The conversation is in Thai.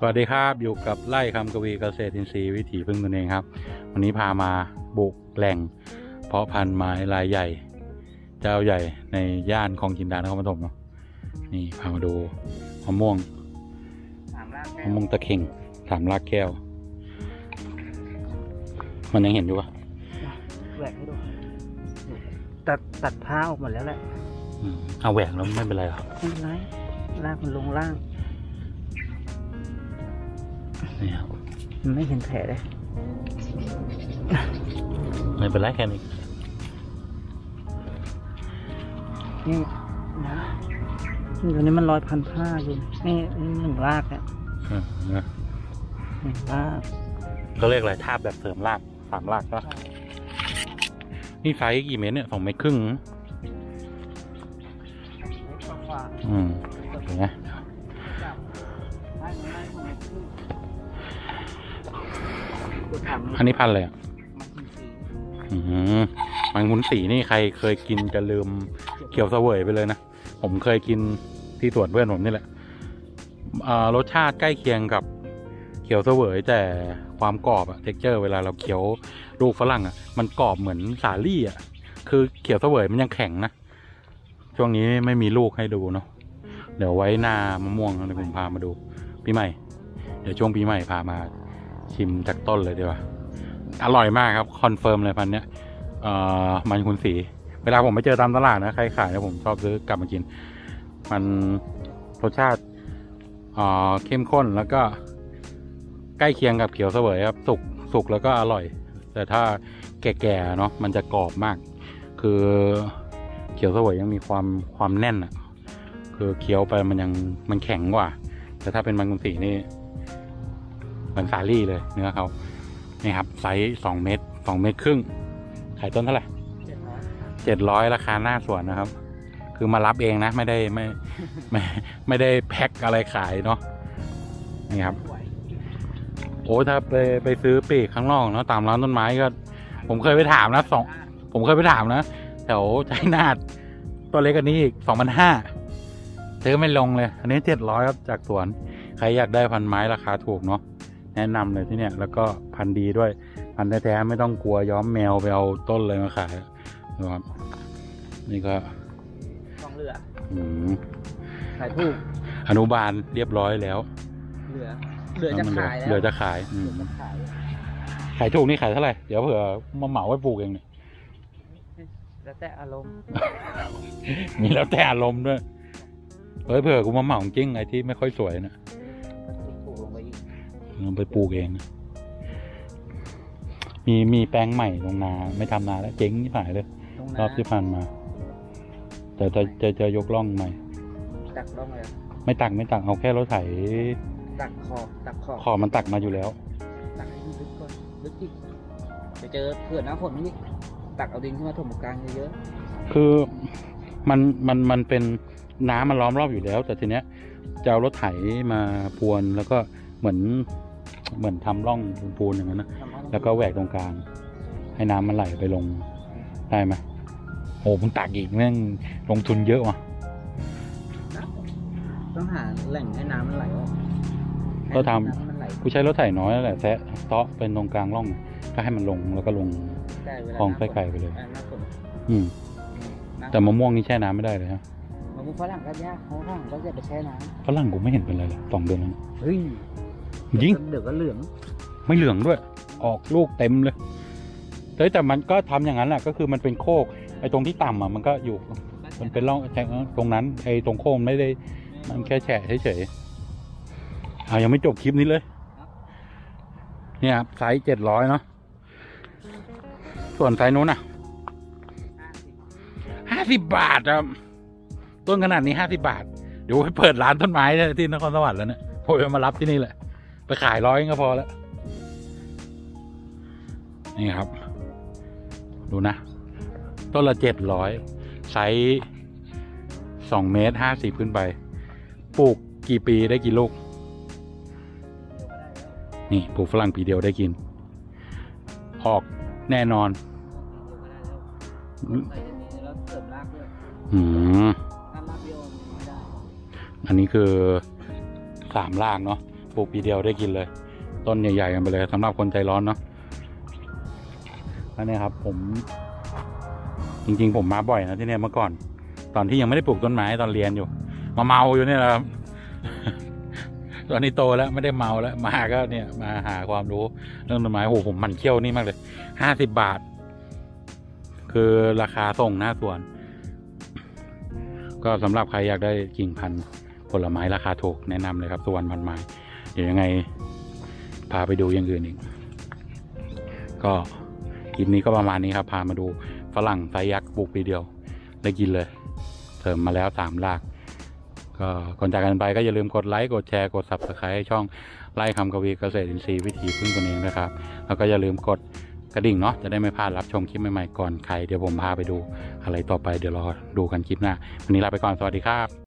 วัสดีครับอยู่กับไร่คำกวีเกษตรอินทรีย์วิถีพึ่งตนเองครับวันนี้พามาบุกแหล่งเพาะพันธุ์ไม้รายใหญ่เจ้าใหญ่ในย่านคลองจินดานครปฐมเนาะนี่พามาดูมะม่วงตะเข่ง3 รากแก้วมันยังเห็นอยู่ปะแหวกให้ดูตัดผ้าออกหมดแล้วแหละเอาแหวกแล้วไม่เป็นไรหรอไม่เป็นไรรากมันลงล่างนี่ครับมันไม่เห็นแผลเลยไม่เป็นไรแค่นี้นี่นะตอนนี้มันรอยพันผ้าอยู่นี่1 รากเนี่ย1 รากเขาเรียกอะไรทาบแบบเสริมราก3 รากก็นี่ไซส์กี่เมตรเนี่ย2 เมตรครึ่งเห็นไหมอันนี้พันเลยมังคุดสีนี่ใครเคยกินจะลืมเขียวเสวยไปเลยนะผมเคยกินที่สวนเพื่อนผมนี่แหละรสชาติใกล้เคียงกับเขียวเสวยแต่ความกรอบเท็กเจอร์เวลาเราเคี้ยวลูกฝรั่งมันกรอบเหมือนสาลี่คือเขียวเสวยมันยังแข็งนะช่วงนี้ไม่มีลูกให้ดูเนาะเดี๋ยวไว้หน้ามะม่วงเดี๋ยวผมพามาดูปีใหม่เดี๋ยวช่วงปีใหม่พามาชิมจากต้นเลยดีกว่าอร่อยมากครับคอนเฟิร์มเลยพันเนี้ยมันคุณสีเวลาผมไปเจอตามตลาดนะใครขายนะผมชอบซื้อกลับมากินมันรสชาติเข้มข้นแล้วก็ใกล้เคียงกับเขียวเสวยครับสุกแล้วก็อร่อยแต่ถ้าแก่ๆเนาะมันจะกรอบมากคือเขียวเสวยยังมีความแน่นคือเคี้ยวไปมันแข็งกว่าแต่ถ้าเป็นมันคุณสีนี่เหมือนสาลี่เลยเนื้อเขานี่ครับไซส์2 เมตรครึ่งขายต้นเท่าไหร่700ราคาหน้าสวนนะครับคือมารับเองนะไม่ได้แพ็คอะไรขายเนาะนี่ครับโอ้ถ้าไปซื้อปีกข้างนอกเนาะตามร้านต้นไม้ก็ผมเคยไปถามนะผมเคยไปถามนะแถวชัยนาทตัวเล็กอันนี้อีก 2,500 ซื้อไม่ลงเลยอันนี้700ครับจากสวนใครอยากได้พันไม้ราคาถูกเนาะแนะนำเลยที่เนี่ยแล้วก็พันดีด้วยพันแท้ๆไม่ต้องกลัวย้อมแมวไปเอาต้นเลยมาขายนะครับนี่ก็ต้องเรือขายถูกอนุบาลเรียบร้อยแล้วเหลือจะขายแล้วเหลือจะขายขายถูกนี่ขายเท่าไหร่เดี๋ยวเผื่อมาเหมาไว้ปลูกเองเนี่ยแล้วแต่อารมณ์มีแล้วแต่อารมณ์ด้วยเผื่อกูมาเหมาจริงไอ้ที่ไม่ค่อยสวยนะไปปลูกเองมีแปลงใหม่ลงนาไม่ทำนาแล้วเจ๊งที่ผ่านเลยรอบที่ผ่านมาแต่จะยกล่องใหม่ตักล่องเลยไม่ตักเอาแค่รถไถตักขอมันตักมาอยู่แล้วตักให้ลึกก่อนลึกอีกจะเจอเขื่อนน้ำฝนนี่ตักเอาดินขึ้นมาถมกลางเยอะๆคือมันเป็นน้ำมันล้อมรอบอยู่แล้วแต่ทีเนี้ยจะเอารถไถมาพรวนแล้วก็เหมือนทำร่องปูนอย่างนั้นนะแล้วก็แหวกตรงกลางให้น้ำมันไหลไปลงได้ไหมโอ้มึงตักอีกแม่งลงทุนเยอะว่ะต้องหาแหล่งให้น้ำมันไหลออกก็ทำกูใช้รถไถน้อยแหละแซะเตาะเป็นตรงกลางร่องก็ให้มันลงแล้วก็ลงคลองไส้ไก่ไปเลยแต่มะม่วงนี่แช่น้ำไม่ได้เลยฮะมะม่วงฝรั่งก็ยากฝรั่งก็จะไปแช่น้ำฝรั่งกูไม่เห็นเป็นไรเลย2 เดือนแล้วเฮ้ยยิงเดี๋ยวก็เหลืองไม่เหลืองด้วยออกลูกเต็มเลยแต่มันก็ทำอย่างนั้นแหละก็คือมันเป็นโคกไอ้ตรงที่ต่ำมันก็อยู่มันเป็นร่องตรงนั้นไอ้ตรงโคกไม่ได้มันแค่แฉะเฉยๆยังไม่จบคลิปนี้เลยเนี่ยไซส์700เนาะส่วนไซส์นู้น50 บาทครับต้นขนาดนี้50 บาทเดี๋ยวไปเปิดร้านต้นไม้ที่นครสวรรค์แล้วเนี่ยผมจะมารับที่นี่แหละไปขาย100ก็พอแล้วนี่ครับดูนะต้นละ700ไซส์2 เมตร 50ขึ้นไปปลูกกี่ปีได้กี่ลูกนี่ปลูกฝรั่งปีเดียวได้กินออกแน่นอนอันนี้คือ3 รากเนาะปลูกปีเดียวได้กินเลย ต้นใหญ่ๆกันไปเลยสำหรับคนใจร้อนเนาะอันนี้ครับผมจริงๆผมมาบ่อยนะที่เนี่ยเมื่อก่อนตอนที่ยังไม่ได้ปลูกต้นไม้ตอนเรียนอยู่มาเมาอยู่เนี่ยแหละครับ ตอนนี้โตแล้วไม่ได้เมาแล้วมาก็เนี่ยมาหาความรู้เรื่องต้นไม้โอ้โหผมมันเขี้ยวนี่มากเลย50 บาทคือราคาส่งหน้าสวนก็สำหรับใครอยากได้กิ่งพันธุ์ผลไม้ราคาถูกแนะนำเลยครับสุวรรณพันไม้เดี๋ยวยังไงพาไปดูอย่างอื่นอีกก็คลิปนี้ก็ประมาณนี้ครับพามาดูฝรั่งไซยักษ์ปลูกปีเดียวได้กินเลยเสริมมาแล้ว3 รากก็ก่อนจากกันไปก็อย่าลืมกดไลค์กดแชร์กด Subscribe ให้ช่องไร่คำกวีเกษตรอินทรีย์วิถีพึ่งตนเองนะครับแล้วก็อย่าลืมกดกระดิ่งเนาะจะได้ไม่พลาดรับชมคลิปใหม่ๆก่อนใครเดี๋ยวผมพาไปดูอะไรต่อไปเดี๋ยวรอดูกันคลิปหน้าวันนี้ลาไปก่อนสวัสดีครับ